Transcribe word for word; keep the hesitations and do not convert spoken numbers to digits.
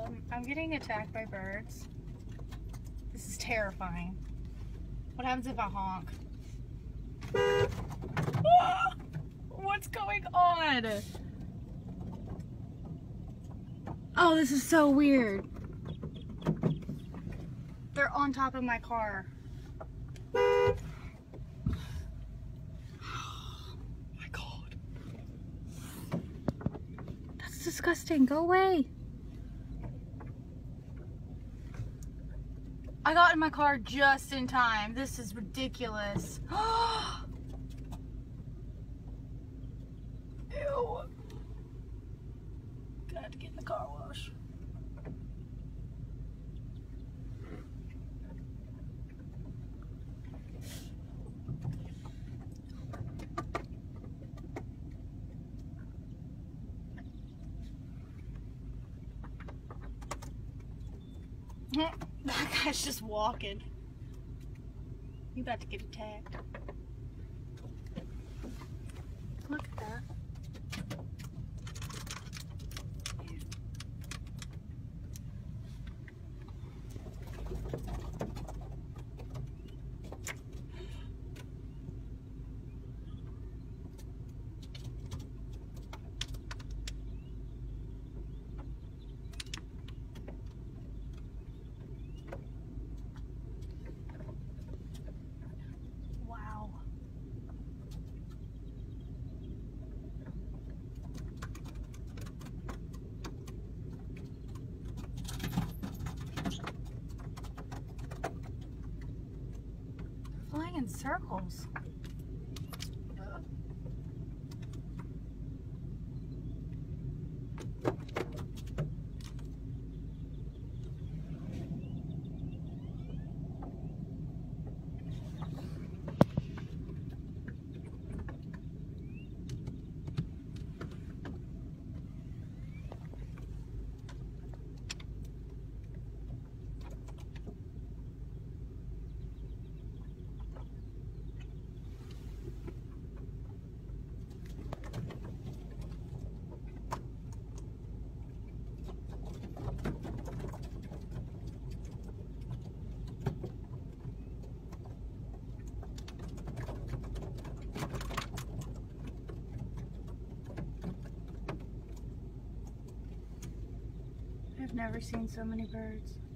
Um, I'm getting attacked by birds. This is terrifying. What happens if I honk? Ah! What's going on? Oh, this is so weird. They're on top of my car. Oh my God. That's disgusting. Go away. I got in my car just in time. This is ridiculous. Ew. Gonna have to get in the car wash. That guy's just walking. You about to get attacked. Look at that. Flying in circles. I've never seen so many birds.